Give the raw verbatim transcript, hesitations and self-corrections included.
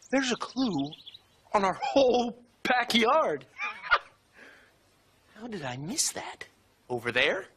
There's a clue on our whole backyard. How did I miss that? Over there?